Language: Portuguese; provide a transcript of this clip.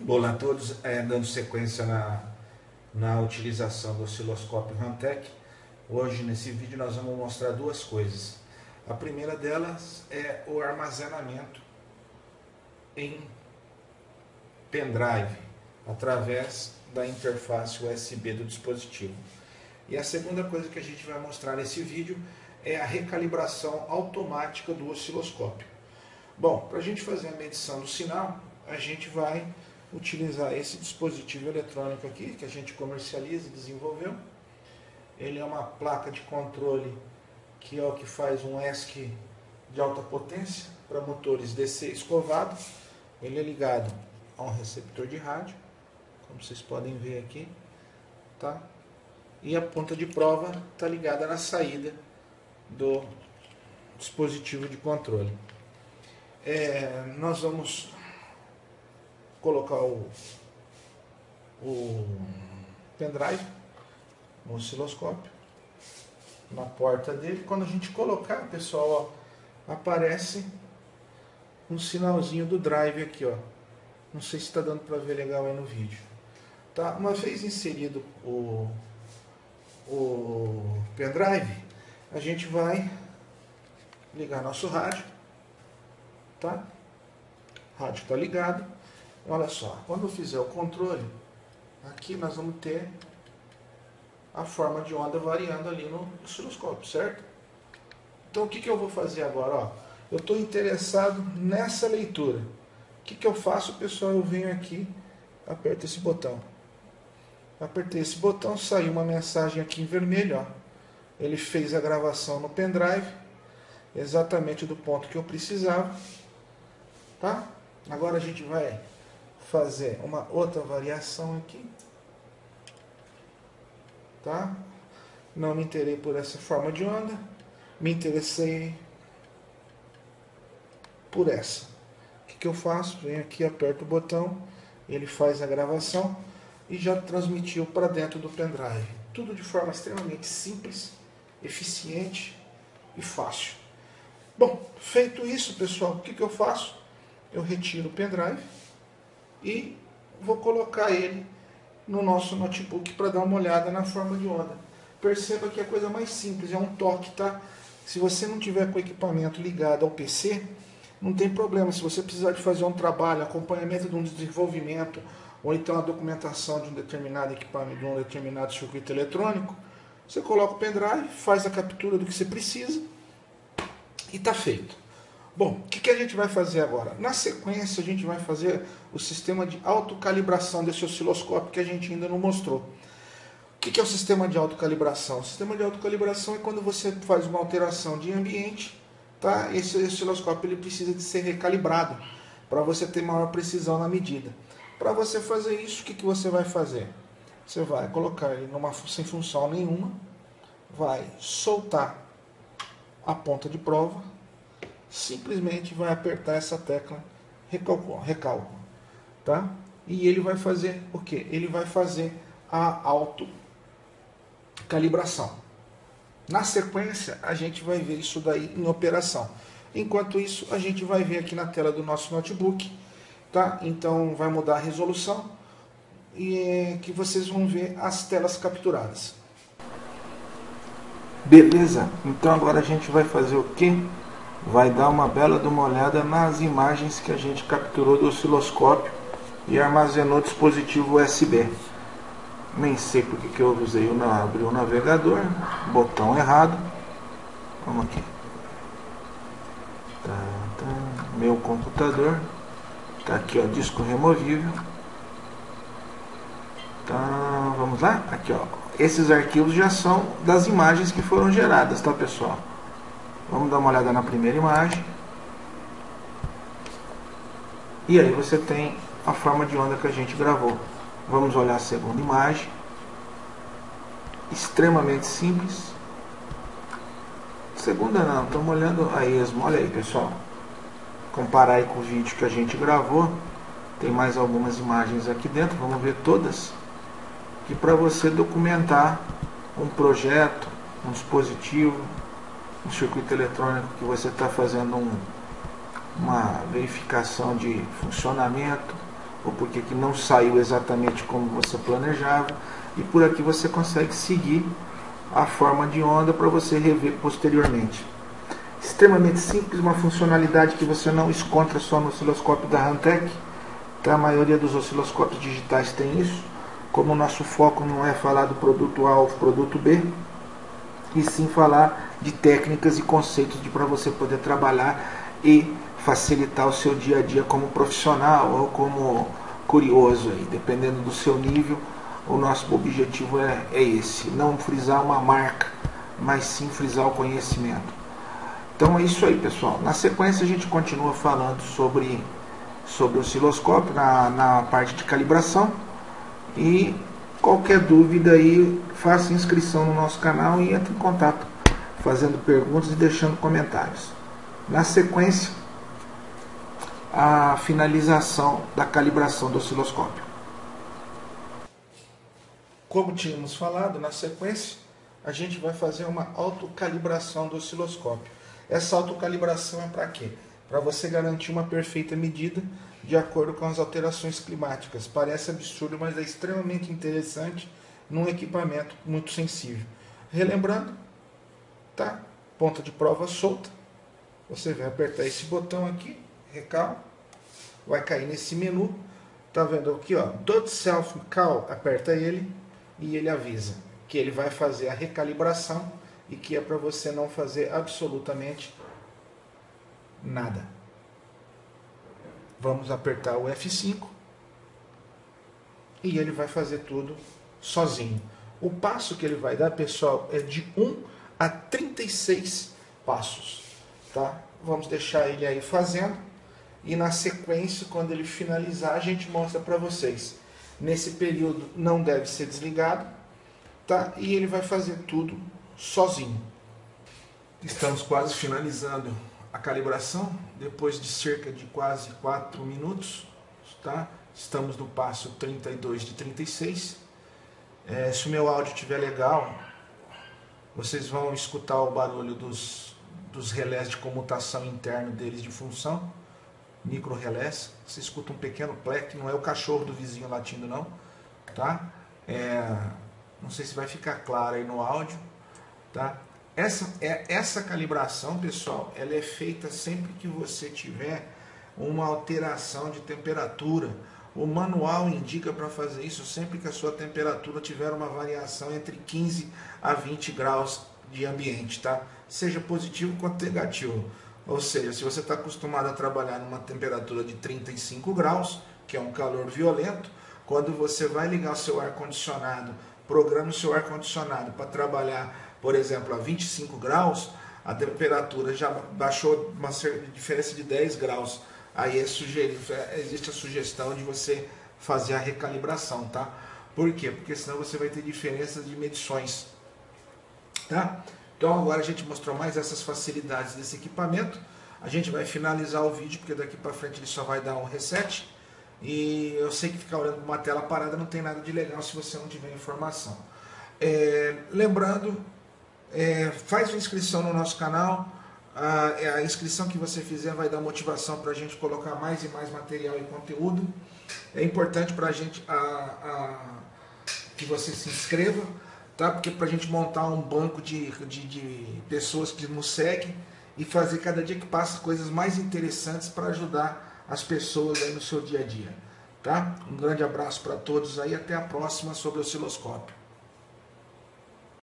Olá a todos, dando sequência na utilização do osciloscópio Hantek. Hoje nesse vídeo nós vamos mostrar duas coisas. A primeira delas é o armazenamento em pendrive através da interface USB do dispositivo. E a segunda coisa que a gente vai mostrar nesse vídeo é a recalibração automática do osciloscópio. Bom, para a gente fazer a medição do sinal, a gente vai utilizar esse dispositivo eletrônico aqui, que a gente comercializa e desenvolveu. Ele é uma placa de controle que é o que faz um ESC de alta potência para motores DC escovado. Ele é ligado a um receptor de rádio, como vocês podem ver aqui, tá? E a ponta de prova está ligada na saída do dispositivo de controle. Nós vamos colocar o pendrive no osciloscópio, na porta dele. Quando a gente colocar, pessoal, ó, aparece um sinalzinho do drive aqui, ó. Não sei se está dando para ver legal aí no vídeo. Tá? Uma vez inserido o pendrive, a gente vai ligar nosso rádio, tá? O rádio está ligado. Olha só, quando eu fizer o controle, aqui nós vamos ter a forma de onda variando ali no osciloscópio, certo? Então o que eu vou fazer agora? Ó, eu estou interessado nessa leitura. O que eu faço, pessoal? Eu venho aqui, aperto esse botão. Apertei esse botão, saiu uma mensagem aqui em vermelho, ó. Ele fez a gravação no pendrive, exatamente do ponto que eu precisava, tá? Agora a gente vai fazer uma outra variação aqui, tá? Não me interessei por essa forma de onda, me interessei por essa. O que eu faço? Venho aqui, aperto o botão, ele faz a gravação e já transmitiu para dentro do pendrive. Tudo de forma extremamente simples, eficiente e fácil. Bom, feito isso, pessoal, o que eu faço? Eu retiro o pendrive e vou colocar ele no nosso notebook para dar uma olhada na forma de onda. Perceba que é a coisa mais simples, é um toque, tá? Se você não tiver com o equipamento ligado ao PC, não tem problema. Se você precisar de fazer um trabalho, acompanhamento de um desenvolvimento, ou então a documentação de um determinado equipamento, de um determinado circuito eletrônico, você coloca o pendrive, faz a captura do que você precisa e está feito. Bom, o que a gente vai fazer agora? Na sequência, a gente vai fazer o sistema de autocalibração desse osciloscópio que a gente ainda não mostrou. O que é o sistema de autocalibração? O sistema de autocalibração é quando você faz uma alteração de ambiente, tá? Esse osciloscópio ele precisa de ser recalibrado para você ter maior precisão na medida. Para você fazer isso, o que você vai fazer? Você vai colocar ele sem função nenhuma, vai soltar a ponta de prova, simplesmente vai apertar essa tecla recálculo, tá? E ele vai fazer o quê? Ele vai fazer a autocalibração. Na sequência, a gente vai ver isso daí em operação. Enquanto isso, a gente vai ver aqui na tela do nosso notebook, tá? Então vai mudar a resolução e que vocês vão ver as telas capturadas. Beleza? Então agora a gente vai fazer o quê? Vai dar uma bela de uma olhada nas imagens que a gente capturou do osciloscópio e armazenou no dispositivo USB. Nem sei porque que eu usei abri o navegador, botão errado. Vamos aqui. Meu computador. Tá aqui, ó, disco removível. Tá, vamos lá? Aqui, ó. Esses arquivos já são das imagens que foram geradas, tá, pessoal? Vamos dar uma olhada na primeira imagem. E aí você tem a forma de onda que a gente gravou. Vamos olhar a segunda imagem. Extremamente simples. Segunda não, estamos olhando a esmo. Olha aí, pessoal. Comparar aí com o vídeo que a gente gravou. Tem mais algumas imagens aqui dentro. Vamos ver todas. Que para você documentar um projeto, um dispositivo, um circuito eletrônico que você está fazendo uma verificação de funcionamento ou por que não saiu exatamente como você planejava, e por aqui você consegue seguir a forma de onda para você rever posteriormente. Extremamente simples, uma funcionalidade que você não encontra só no osciloscópio da Hantek, tá? A maioria dos osciloscópios digitais tem isso. Como o nosso foco não é falar do produto A ou produto B, e sim falar de técnicas e conceitos para você poder trabalhar e facilitar o seu dia a dia como profissional ou como curioso, aí, dependendo do seu nível. O nosso objetivo é esse, não frisar uma marca, mas sim frisar o conhecimento. Então é isso aí, pessoal. Na sequência a gente continua falando sobre o osciloscópio na parte de calibração, e qualquer dúvida aí, faça inscrição no nosso canal e entre em contato fazendo perguntas e deixando comentários. Na sequência, a finalização da calibração do osciloscópio. Como tínhamos falado, na sequência a gente vai fazer uma autocalibração do osciloscópio. Essa autocalibração é para quê? Para você garantir uma perfeita medida de acordo com as alterações climáticas. Parece absurdo, mas é extremamente interessante num equipamento muito sensível. Relembrando, tá? Ponta de prova solta. Você vai apertar esse botão aqui, recal, vai cair nesse menu. Tá vendo aqui, ó? Dot Self Call, aperta ele e ele avisa que ele vai fazer a recalibração e que é para você não fazer absolutamente nada. Vamos apertar o F5 e ele vai fazer tudo sozinho. O passo que ele vai dar, pessoal, é de 1 a 36 passos, tá? Vamos deixar ele aí fazendo e na sequência, quando ele finalizar, a gente mostra para vocês. Nesse período não deve ser desligado, tá? E ele vai fazer tudo sozinho. Estamos quase finalizando a calibração, depois de cerca de quase 4 minutos, tá? Estamos no passo 32 de 36. Se o meu áudio estiver legal, vocês vão escutar o barulho dos relés de comutação interno deles de função, micro relés. Você escuta um pequeno plec, não é o cachorro do vizinho latindo não, tá? Não sei se vai ficar claro aí no áudio, tá? Essa calibração, pessoal, ela é feita sempre que você tiver uma alteração de temperatura. O manual indica para fazer isso sempre que a sua temperatura tiver uma variação entre 15 a 20 graus de ambiente, tá? Seja positivo quanto negativo. Ou seja, se você está acostumado a trabalhar numa temperatura de 35 graus, que é um calor violento, quando você vai ligar o seu ar-condicionado, programa o seu ar-condicionado para trabalhar, por exemplo, a 25 graus, a temperatura já baixou uma diferença de 10 graus. Aí existe a sugestão de você fazer a recalibração, tá? Por quê? Porque senão você vai ter diferenças de medições, tá? Então agora a gente mostrou mais essas facilidades desse equipamento. A gente vai finalizar o vídeo, porque daqui para frente ele só vai dar um reset. E eu sei que ficar olhando para uma tela parada não tem nada de legal se você não tiver informação. Lembrando, faz uma inscrição no nosso canal. A inscrição que você fizer vai dar motivação para a gente colocar mais e mais material e conteúdo. É importante para a gente que você se inscreva, tá? Porque para a gente montar um banco de pessoas que nos seguem e fazer cada dia que passa coisas mais interessantes para ajudar as pessoas aí no seu dia a dia, tá? Um grande abraço para todos aí, até a próxima sobre o osciloscópio.